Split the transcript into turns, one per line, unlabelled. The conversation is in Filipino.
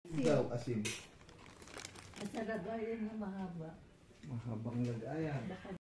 Daw, asin.
Sa lagayan na mahaba.
Mahabang lagayan.
Baka